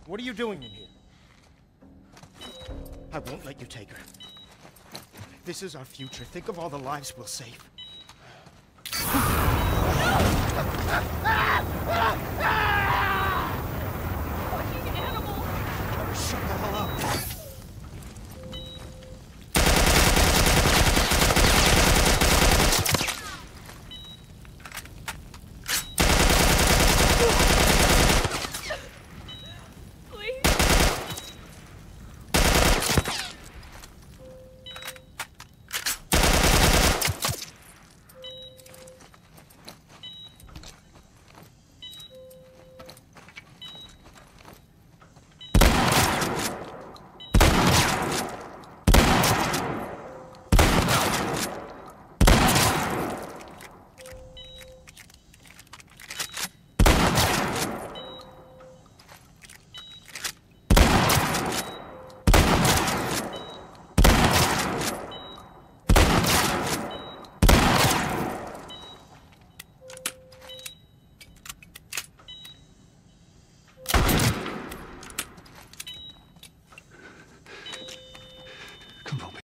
What are you doing in here? I won't let you take her. This is our future. Think of all the lives we'll save. Fucking animal! Better shut the hell up.